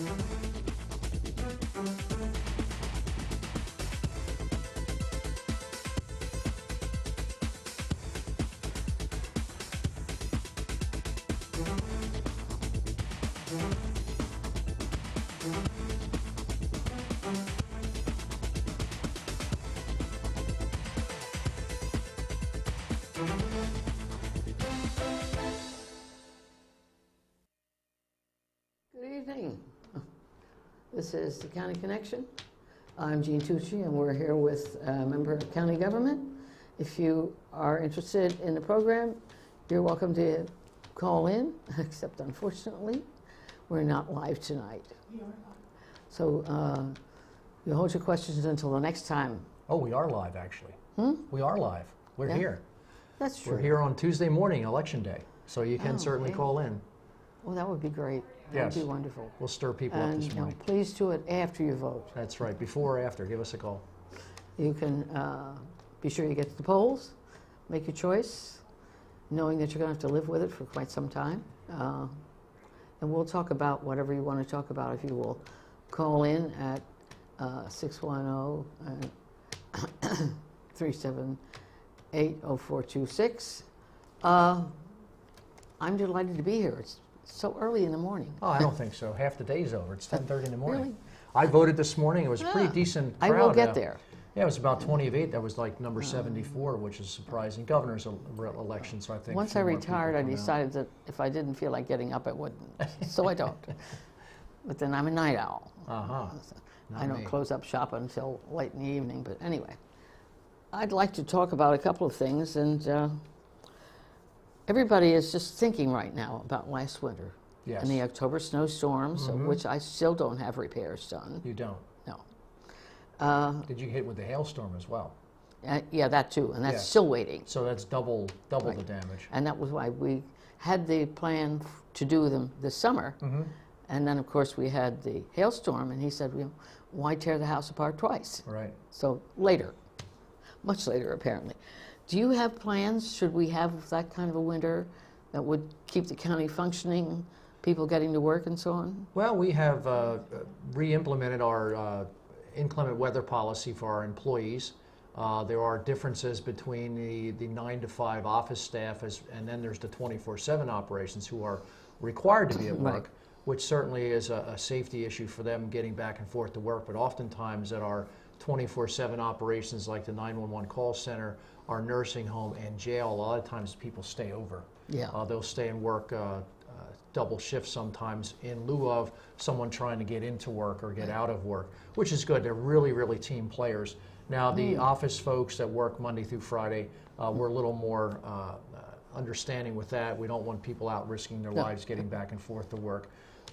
Good evening. This is the County Connection. I'm Jeanne Tucci, and we're here with a member of county government. If you are interested in the program, you're welcome to call in, except unfortunately, we're not live tonight. So you hold your questions until the next time. Oh, we are live, actually. We are live. We're here. That's true. We're here on Tuesday morning, Election Day, so you can certainly call in. Well, that would be great. That would be wonderful. We'll stir people up this morning. Please do it after you vote. That's right. Before or after, give us a call. You can be sure you get to the polls, make your choice, knowing that you're going to have to live with it for quite some time. And we'll talk about whatever you want to talk about if you will call in at 610-378-0426. I'm delighted to be here. It's so early in the morning. Oh, I don't think so. Half the day's over. It's 10:30 in the morning. Really? I voted this morning. It was a pretty decent crowd. I will get there. Yeah, it was about 20 of 8. That was like number 74, which is surprising. Governor's election, so I think. Once I retired, I decided that if I didn't feel like getting up, I wouldn't. So I don't. But then I'm a night owl. I don't close up shop until late in the evening. But anyway, I'd like to talk about a couple of things. And everybody is just thinking right now about last winter. Yes. And the October snowstorms, of which I still don't have repairs done. You don't? No. Did you hit with the hailstorm as well? Yeah, that too, and that's still waiting. So that's double the damage. And that was why we had the plan to do them this summer. And then, of course, we had the hailstorm, and he said, well, why tear the house apart twice? Right. So later, much later, apparently. Do you have plans, should we have that kind of a winter that would keep the county functioning, people getting to work and so on? Well, we have re-implemented our inclement weather policy for our employees. There are differences between the 9 to 5 office staff and then there's the 24/7 operations who are required to be at work, which certainly is a safety issue for them getting back and forth to work. But oftentimes at our 24/7 operations like the 911 call center, our nursing home and jail, a lot of times people stay over. Yeah. They'll stay and work double shifts sometimes in lieu of someone trying to get into work or get out of work, which is good. They're really, really team players. Now, the office folks that work Monday through Friday, we're a little more understanding with that. We don't want people out risking their lives getting back and forth to work.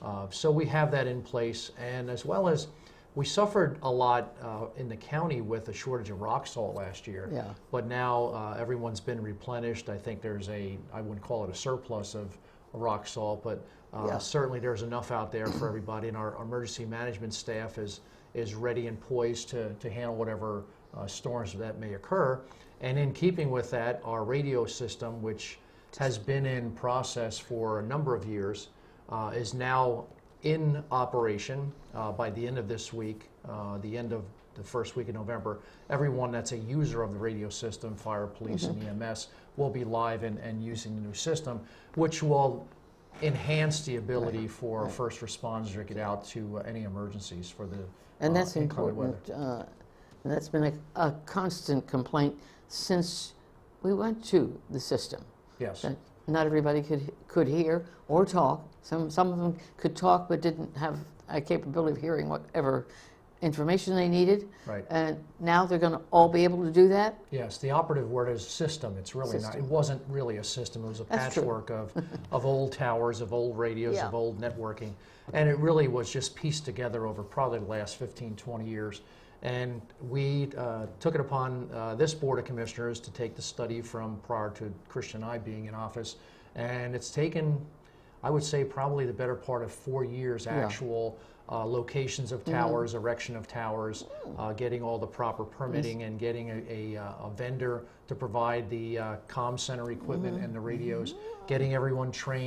So we have that in place, and as well as we suffered a lot in the county with a shortage of rock salt last year. Yeah. But now everyone's been replenished. I think there's I wouldn't call it a surplus of rock salt, but certainly there's enough out there for everybody, and our emergency management staff is ready and poised to handle whatever storms that may occur. And in keeping with that, our radio system, which has been in process for a number of years, is now in operation by the end of this week, the end of the first week of November. Everyone that's a user of the radio system, fire, police, and EMS, will be live and using the new system, which will enhance the ability for first responders to get out to any emergencies for the And that's inclement important. weather. And that's been a constant complaint since we went to the system. Yes. That not everybody could hear or talk. Some of them could talk but didn't have a capability of hearing whatever information they needed. Right. And now they're going to all be able to do that? Yes, the operative word is system. It's really not. It wasn't really a system. It was a patchwork of old towers, of old radios, of old networking. And it really was just pieced together over probably the last 15, 20 years. And we took it upon this Board of Commissioners to take the study from prior to Christian and I being in office. And it's taken, I would say, probably the better part of 4 years actual locations of towers, erection of towers, getting all the proper permitting and getting a vendor to provide the comm center equipment and the radios, getting everyone trained.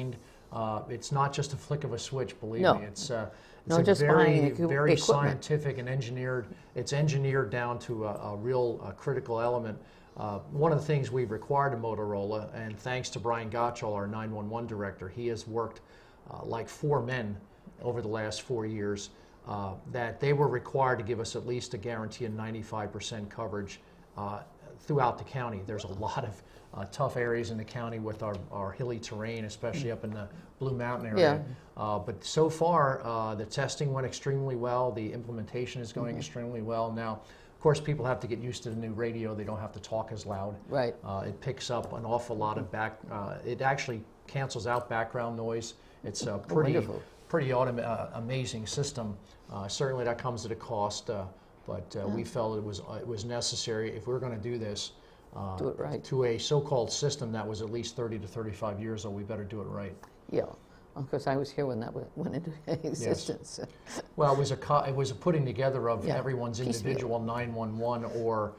It's not just a flick of a switch, believe No. me. It's No, a just buying very equipment. scientific and engineered. It's engineered down to a real critical element. One of the things we've required of Motorola, and thanks to Brian Gottschall, our 911 director, he has worked like 4 men over the last 4 years, that they were required to give us at least a guarantee of 95% coverage throughout the county. There's a lot of tough areas in the county with our hilly terrain, especially up in the Blue Mountain area. But so far, the testing went extremely well. The implementation is going extremely well. Now, of course, people have to get used to the new radio. They don't have to talk as loud. Right. It picks up an awful lot of it actually cancels out background noise. It's a pretty amazing system. Certainly that comes at a cost, but we felt it was necessary if we're going to do this. Do it right. To a so-called system that was at least 30 to 35 years old, we better do it right. Yeah, of course, I was here when that went into existence. Yes. Well, it was a putting together of everyone's individual piecemeal. 911 or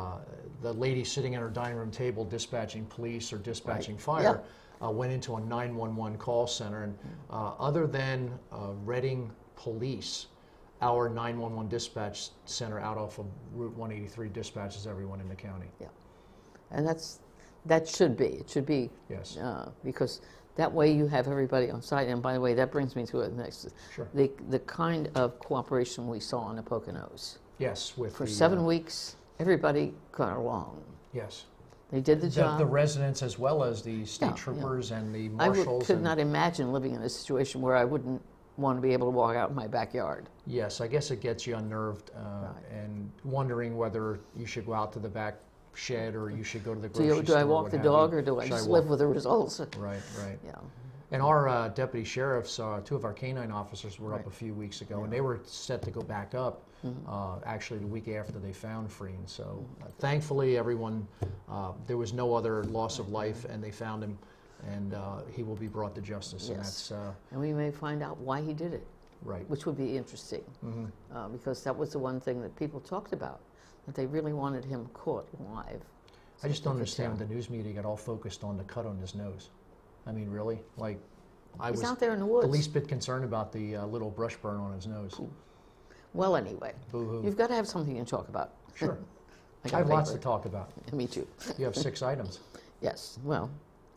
the lady sitting at her dining room table dispatching police or dispatching fire. Went into a 911 call center, and other than Reading Police, our 911 dispatch center out off of Route 183 dispatches everyone in the county. Yeah, and that should be. It should be. Yes. Because that way you have everybody on site. And by the way, that brings me to the next. Sure. The kind of cooperation we saw in the Poconos. Yes, for 7 weeks, everybody got along. Yes. They did the job. The residents as well as the state troopers and the marshals. I could not imagine living in a situation where I wouldn't want to be able to walk out in my backyard. Yes, I guess it gets you unnerved and wondering whether you should go out to the back shed or you should go to the grocery store. Do I walk the dog or do I just live with the results? Right, right. Yeah. And our deputy sheriffs, 2 of our canine officers were up a few weeks ago, and they were set to go back up actually the week after they found Freen. So thankfully everyone, there was no other loss of life, and they found him, and he will be brought to justice. Yes. And that's and we may find out why he did it. Right. Which would be interesting, because that was the one thing that people talked about, that they really wanted him caught live. I just don't understand when the news media got all focused on the cut on his nose. I mean, really? Like, I was out there in the woods. The least bit concerned about the little brush burn on his nose. Well, anyway, boo-hoo. You've got to have something to talk about. Sure. I have lots to talk about. Me too. You have 6 items. Yes. Well,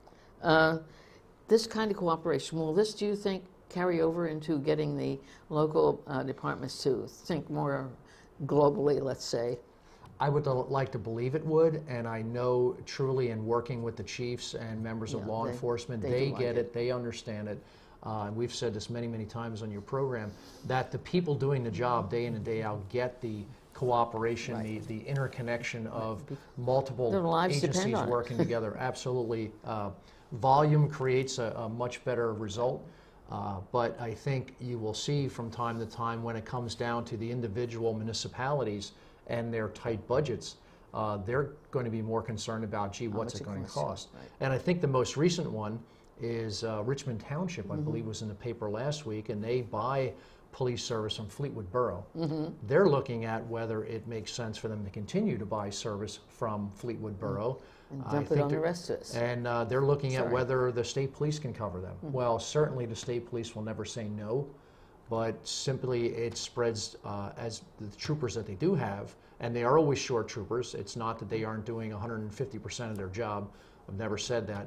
this kind of cooperation, will this, do you think, carry over into getting the local departments to think more globally, let's say? I would like to believe it would, and I know truly in working with the chiefs and members of law enforcement, they get it, they understand it. We've said this many, many times on your program, that the people doing the job day in and day out get the cooperation, the interconnection of multiple agencies working together. Absolutely. Volume creates a much better result. But I think you will see from time to time when it comes down to the individual municipalities and their tight budgets, they're going to be more concerned about, gee, what's it going to cost? Right. And I think the most recent one is Richmond Township, I believe was in the paper last week, and they buy police service from Fleetwood Borough. They're looking at whether it makes sense for them to continue to buy service from Fleetwood Borough. And dump it on the rest of us. And they're looking at whether the state police can cover them. Well, certainly the state police will never say no, but simply it spreads as the troopers that they do have, and they are always short troopers. It's not that they aren't doing 150% of their job. I've never said that.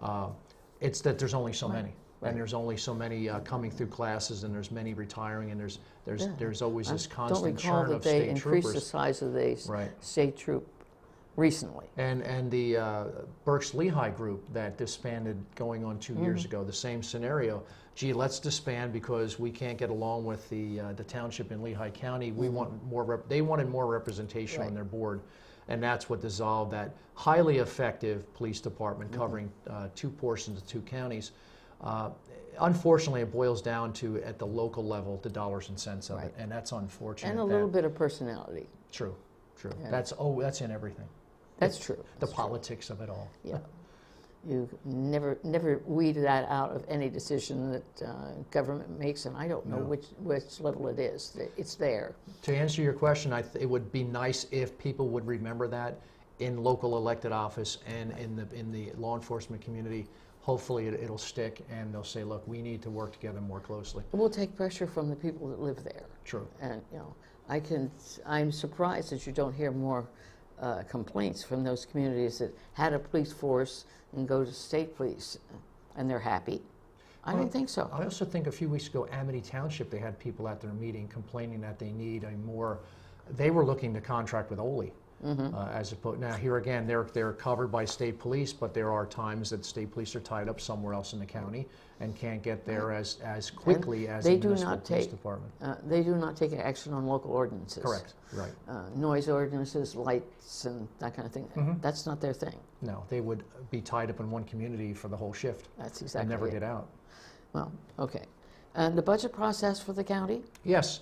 It's that there's only so many. And there's only so many coming through classes, and there's many retiring, and there's always this constant churn of state troopers. Don't recall that they increased the size of the state troop recently. And the Berks-Lehigh group that disbanded going on 2 years ago, the same scenario. Gee, let's disband because we can't get along with the township in Lehigh County. We want more. They wanted more representation on their board, and that's what dissolved that highly effective police department covering 2 portions of 2 counties. Unfortunately, it boils down to, at the local level, the dollars and cents of it, and that's unfortunate. And a little bit of personality. True, true. Yeah. That's in everything. That's true. The politics of it all. Yeah. You never weed that out of any decision that government makes, and I don't know which level it is. It's there. To answer your question, it would be nice if people would remember that in local elected office and in the law enforcement community. hopefully it'll stick, and they'll say, look, we need to work together more closely. We'll take pressure from the people that live there. True. And, you know, I'm surprised that you don't hear more complaints from those communities that had a police force and go to state police, and they're happy. I don't think so. I also think a few weeks ago, Amity Township, they had people at their meeting complaining that they need a more, they were looking to contract with Ole. As opposed, now here again, they're covered by state police, but there are times that state police are tied up somewhere else in the county and can't get there as quickly as the municipal police department. They do not take action on local ordinances. Correct, right. Noise ordinances, lights, and that kind of thing. That's not their thing. No, they would be tied up in one community for the whole shift. That's exactly and never it. get out. Well, okay. And the budget process for the county? Yes.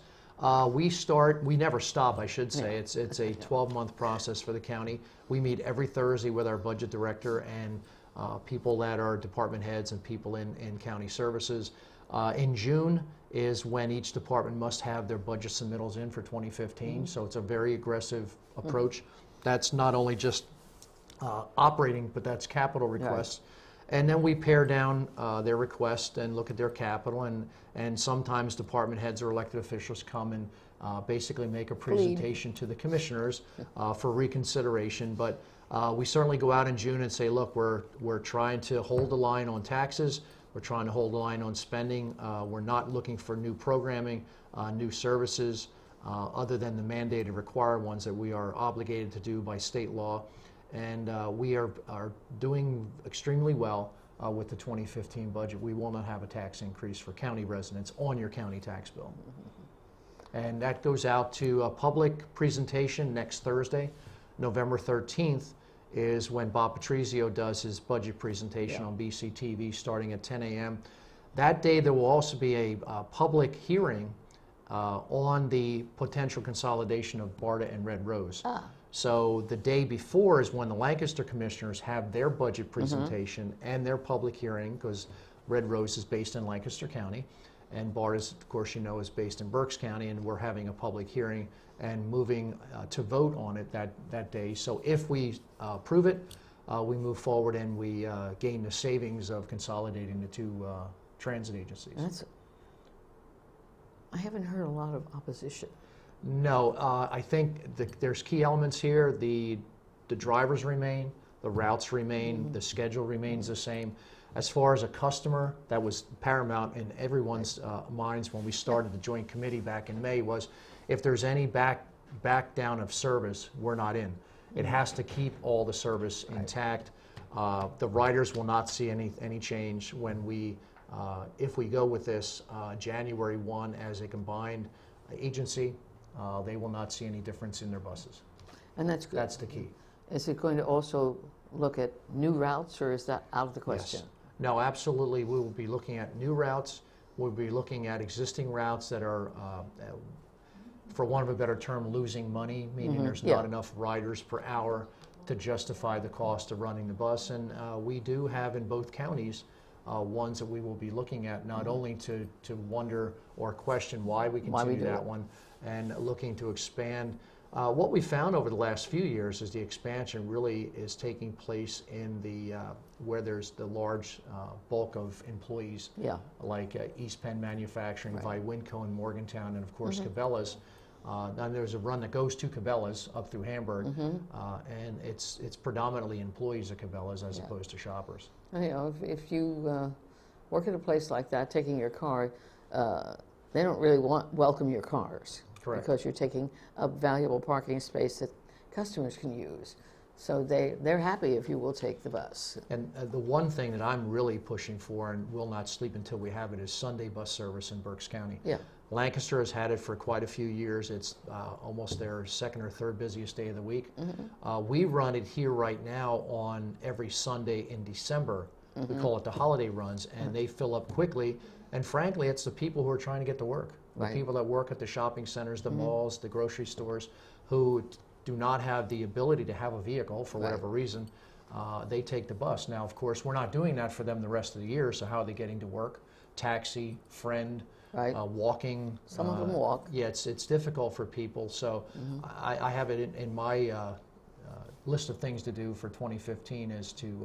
We never stop, I should say. It's a 12-month process for the county. We meet every Thursday with our budget director and people that are department heads and people in county services. In June is when each department must have their budget submittals in for 2015, so it's a very aggressive approach. That's not only just operating, but that's capital requests. Right. And then we pare down their request and look at their capital, and sometimes department heads or elected officials come and basically make a presentation to the commissioners for reconsideration. But we certainly go out in June and say, look, we're trying to hold the line on taxes, we're trying to hold the line on spending, we're not looking for new programming, new services, other than the mandated required ones that we are obligated to do by state law. And we are doing extremely well with the 2015 budget. We will not have a tax increase for county residents on your county tax bill. And that goes out to a public presentation next Thursday. November 13th is when Bob Patrizio does his budget presentation on BCTV starting at 10 a.m. That day there will also be a public hearing on the potential consolidation of BARDA and Red Rose. So the day before is when the Lancaster commissioners have their budget presentation and their public hearing, because Red Rose is based in Lancaster County, and BARDA, of course, you know, is based in Berks County, and we're having a public hearing and moving to vote on it that day. So if we approve it, we move forward and we gain the savings of consolidating the two transit agencies. I haven't heard a lot of opposition. No, I think there's key elements here. The drivers remain, the routes remain, the schedule remains the same. As far as a customer, that was paramount in everyone's minds when we started the joint committee back in May, was if there's any back down of service, we're not in. It has to keep all the service intact. The riders will not see any change when we, if we go with this January 1 as a combined agency. They will not see any difference in their buses. And that's good. That's the key. Is it going to also look at new routes, or is that out of the question? Yes. No, absolutely. We will be looking at new routes. We'll be looking at existing routes that are, for want of a better term, losing money, meaning there's not enough riders per hour to justify the cost of running the bus. And we do have in both counties ones that we will be looking at, not only to wonder or question why we continue that one, and looking to expand. What we found over the last few years is the expansion really is taking place in the where there's the large bulk of employees, like East Penn Manufacturing, Winco in Morgantown, and of course Cabela's. And there's a run that goes to Cabela's up through Hamburg, and it's predominantly employees at Cabela's as opposed to shoppers. You know, if you work at a place like that, taking your car, they don't really welcome your cars. Correct. Because you're taking up valuable parking space that customers can use. So they're happy if you will take the bus. And the one thing that I'm really pushing for, and will not sleep until we have it, is Sunday bus service in Berks County. Lancaster has had it for quite a few years. It's almost their second or third busiest day of the week. We run it here right now on every Sunday in December. We call it the holiday runs, and they fill up quickly. And frankly, it's the people who are trying to get to work. The people that work at the shopping centers, the malls, the grocery stores, who do not have the ability to have a vehicle for whatever reason, they take the bus. Now, of course, we're not doing that for them the rest of the year, so how are they getting to work? Taxi, friend, walking. Some of them walk. Yeah, it's difficult for people, so I have it in my list of things to do for 2015 is to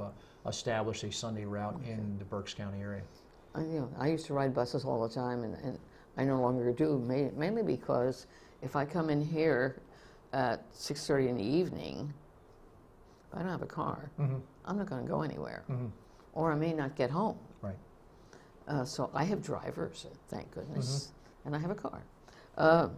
establish a Sunday route in the Berks County area. I used to ride buses all the time, and I no longer do, mainly because if I come in here at 6:30 in the evening, if I don't have a car, I'm not going to go anywhere, or I may not get home. Right. So I have drivers, thank goodness, and I have a car.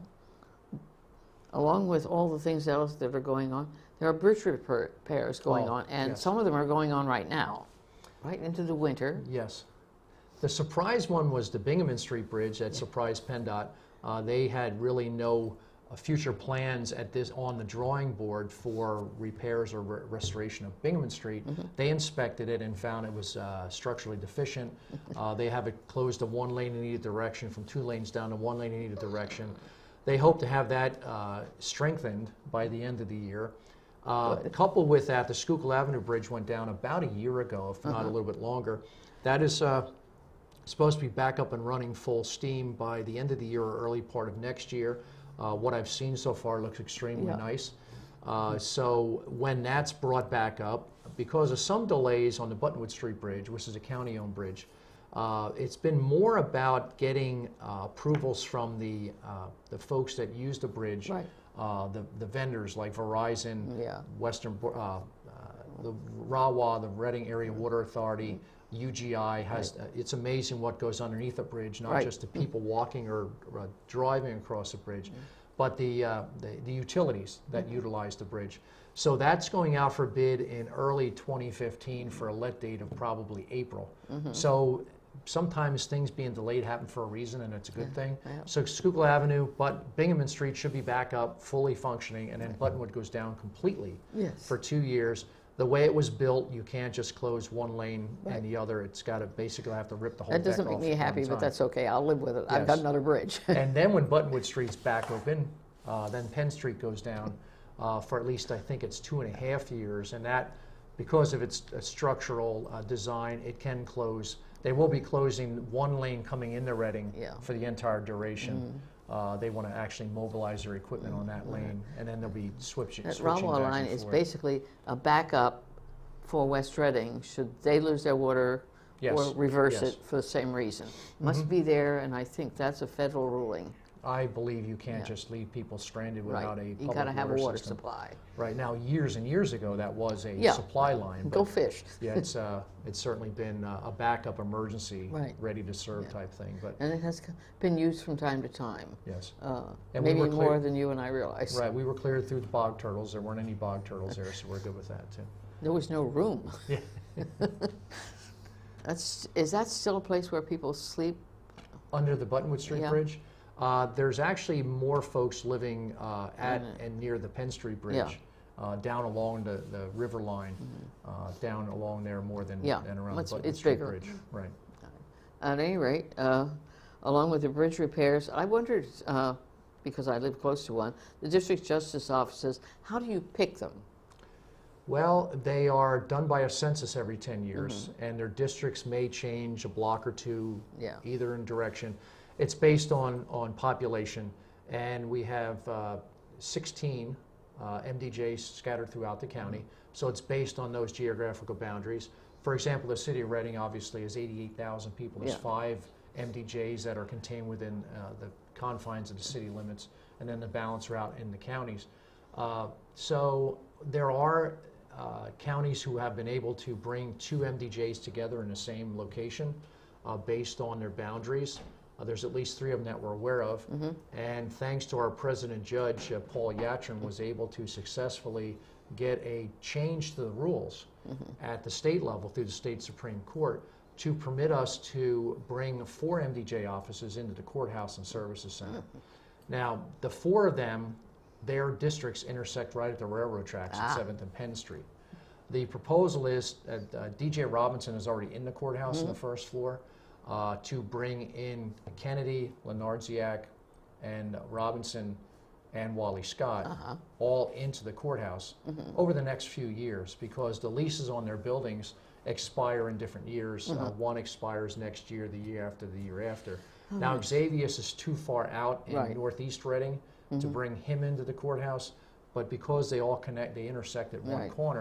Along with all the things else that are going on, there are bridge repairs going on, and some of them are going on right now, right into the winter. Yes. The surprise one was the Binghamton Street Bridge that surprised PennDOT. They had really no future plans on the drawing board for repairs or restoration of Binghamton Street. They inspected it and found it was structurally deficient. They have it closed to 1 lane in either direction, from 2 lanes down to 1 lane in either direction. They hope to have that strengthened by the end of the year. Coupled with that, the Schuylkill Avenue Bridge went down about a year ago, if not a little bit longer. That is supposed to be back up and running full steam by the end of the year or early part of next year. What I've seen so far looks extremely nice. So when that's brought back up, because of some delays on the Buttonwood Street Bridge, which is a county-owned bridge, it's been more about getting approvals from the folks that use the bridge, the vendors like Verizon, Western, the RAWA, the Reading Area Water Authority, UGI has. It's amazing what goes underneath the bridge, not just the people walking or driving across the bridge, but the utilities that utilize the bridge. So that's going out for bid in early 2015 for a let date of probably April. So sometimes things being delayed happen for a reason, and it's a good thing. So Schuylkill Avenue, but Binghamton Street should be back up, fully functioning, and then Buttonwood goes down completely for 2 years. The way it was built, you can't just close 1 lane and the other. It's got to basically have to rip the whole deck off. That doesn't make me happy, but that's okay. I'll live with it. I've got another bridge. And then when Buttonwood Street's back open, then Penn Street goes down for at least, I think it's 2.5 years. And that, because of its structural design, it can close. They will be closing 1 lane coming into Reading for the entire duration. They want to actually mobilize their equipment on that lane, and then they'll be switching back and forth. That Rawa line is basically a backup for West Reading should they lose their water or reverse it for the same reason. Must be there, and I think that's a federal ruling. I believe you can't just leave people stranded without a public water system. You got to have a water supply. Right now, years and years ago, that was a supply line. Go fish. It's certainly been a backup emergency, ready to serve type thing. And it has been used from time to time. Yes. And maybe more than you and I realize. Right. We were cleared through the bog turtles. There weren't any bog turtles there, so we're good with that too. There was no room. Is that still a place where people sleep? Under the Buttonwood Street Bridge? There's actually more folks living at and near the Penn Street Bridge, down along the river line, down along there more than around the Buttonwood Street Bridge. Right. At any rate, along with the bridge repairs, I wondered, because I live close to one, the district justice offices, how do you pick them? Well, they are done by a census every 10 years, and their districts may change a block or two, either in direction. It's based on population, and we have 16 MDJs scattered throughout the county, so it's based on those geographical boundaries. For example, the city of Reading obviously is 88,000 people. There's 5 MDJs that are contained within the confines of the city limits, and then the balance are out in the counties. So there are counties who have been able to bring 2 MDJs together in the same location based on their boundaries. There's at least 3 of them that we're aware of, and thanks to our president judge, Paul Yatron, was able to successfully get a change to the rules at the state level through the state Supreme Court to permit us to bring 4 MDJ offices into the courthouse and services center. Now, the 4 of them, their districts intersect right at the railroad tracks at 7th and Penn Street. The proposal is that DJ Robinson is already in the courthouse on the first floor, to bring in Kennedy, Lenardziak, and Robinson and Wally Scott all into the courthouse over the next few years, because the leases on their buildings expire in different years. One expires next year, the year after, the year after. Now, Xavius is too far out in northeast Reading to bring him into the courthouse, but because they all connect, they intersect at one corner,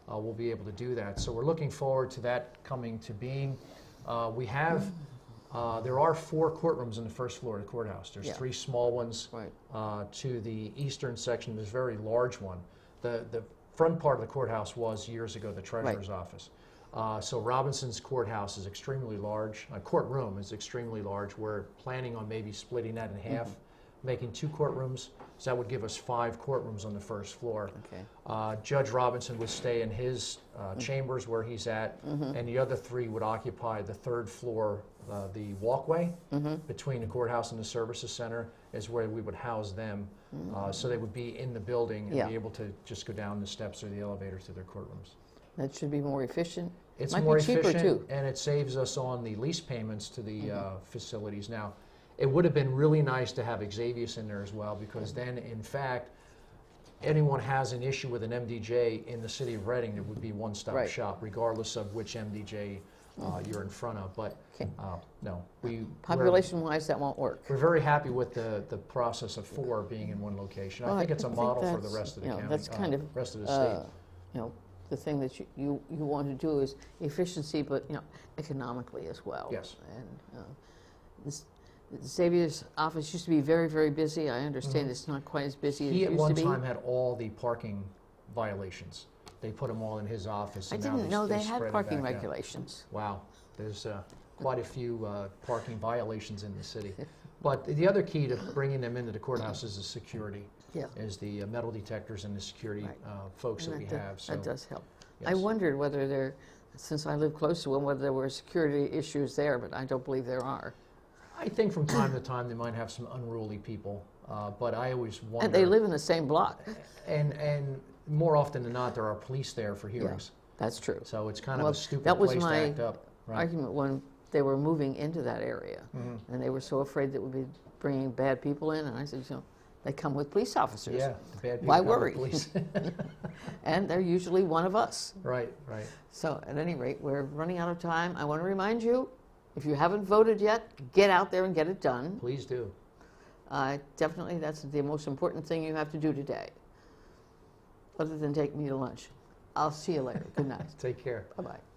we'll be able to do that. So we're looking forward to that coming to being. We have, there are 4 courtrooms on the first floor of the courthouse. There's 3 small ones. Right. To the eastern section, there's a very large one. The front part of the courthouse was years ago the treasurer's office. So Robinson's courthouse is extremely large. Courtroom is extremely large. We're planning on maybe splitting that in half, making 2 courtrooms. So that would give us 5 courtrooms on the first floor. Okay. Judge Robinson would stay in his chambers where he's at, and the other 3 would occupy the 3rd floor. The walkway between the courthouse and the services center is where we would house them. So they would be in the building and be able to just go down the steps or the elevators to their courtrooms. That should be more efficient. It's Might more be cheaper efficient, too. and it saves us on the lease payments to the facilities. Now, it would have been really nice to have Xavius in there as well, because then, in fact, anyone has an issue with an MDJ in the city of Reading, there would be one-stop shop, regardless of which MDJ you're in front of. But no, population-wise, that won't work. We're very happy with the process of 4 being in one location. Well, I think it's a model for the that's, rest of the county, that's kind of rest of the state. You know, the thing that you want to do is efficiency, but economically as well. Yes. And Xavier's office used to be very, very busy. I understand it's not quite as busy as it used to be. He at one time had all the parking violations. They put them all in his office. I And didn't know they spread had it parking back out. regulations. Wow, there's quite a few parking violations in the city. But the other key to bringing them into the courthouse is the security. Is the metal detectors and the security folks that we have. So that does help. yes. I wondered whether there, since I live close to one, whether there were security issues there, but I don't believe there are. I think from time to time they might have some unruly people, but I always wonder. And they live in the same block. And more often than not, there are police there for hearings. That's true. So it's kind of a stupid that was place to my act up. Right. argument when they were moving into that area, and they were so afraid that we'd be bringing bad people in, and I said, they come with police officers. Yeah, the bad people Why come with worry? police. And they're usually one of us. Right, right. So at any rate, we're running out of time. I want to remind you, if you haven't voted yet, get out there and get it done. Please do. Definitely, that's the most important thing you have to do today, other than take me to lunch. I'll see you later. Good night. Take care. Bye-bye.